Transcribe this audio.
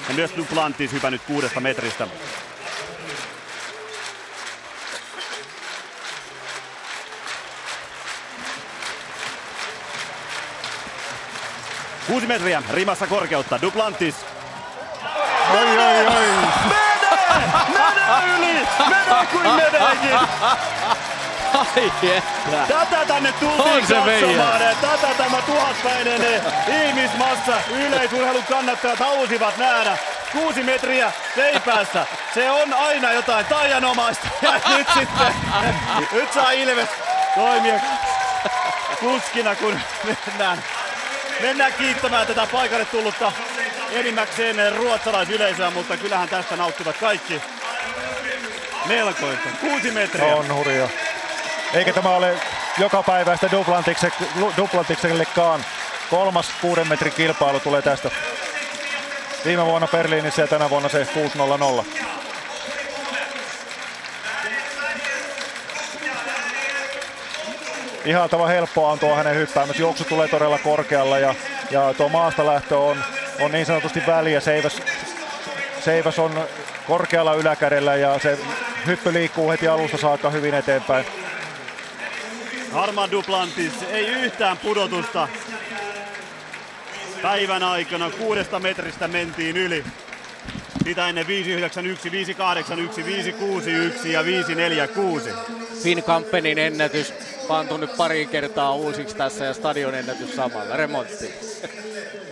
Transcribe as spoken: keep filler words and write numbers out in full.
Ja myös Duplantis hypännyt kuudesta metristä. Kuusi metriä rimassa korkeutta. Duplantis. Oi, oi, oi. Menee! Menee yli! Menee kuin meneekin! Ai että. Tätä tänne tultiin katsomaan. Tätä tämä tuhatpäinen ihmismassa. Yleisurheilun kannattajat halusivat nähdä. Kuusi metriä seipäässä. Se on aina jotain taianomaista. Ja nyt sitten, nyt saa Ilves toimia kuskina, kun mennään, mennään kiittämään tätä paikalle tullutta enimmäkseen ruotsalaisyleisöä, mutta kyllähän tästä nauttivat kaikki melkoista. Kuusi metriä. On hurja. Eikä tämä ole joka päiväistä Duplantiksellekaan. Kolmas kuuden metrin kilpailu tulee tästä. Viime vuonna Berliinissä ja tänä vuonna se kuusi nolla nolla. Ihaltava helppoa on tuo hänen hyppäämässä. Juoksu tulee todella korkealla ja, ja tuo maasta lähtö on, on niin sanotusti väliä. Seiväs, Seiväs on korkealla yläkädellä ja se hyppy liikkuu heti alusta saakka hyvin eteenpäin. Armand Duplantis ei yhtään pudotusta. Päivän aikana kuudesta metristä mentiin yli. Sitä ennen viisi yhdeksän yksi, viisi kahdeksan yksi, viisi kuusi yksi ja viisi neljä kuusi. Finn Kampenin ennätys pantu nyt pari kertaa uusiksi tässä ja stadion ennätys samalla. Remontti.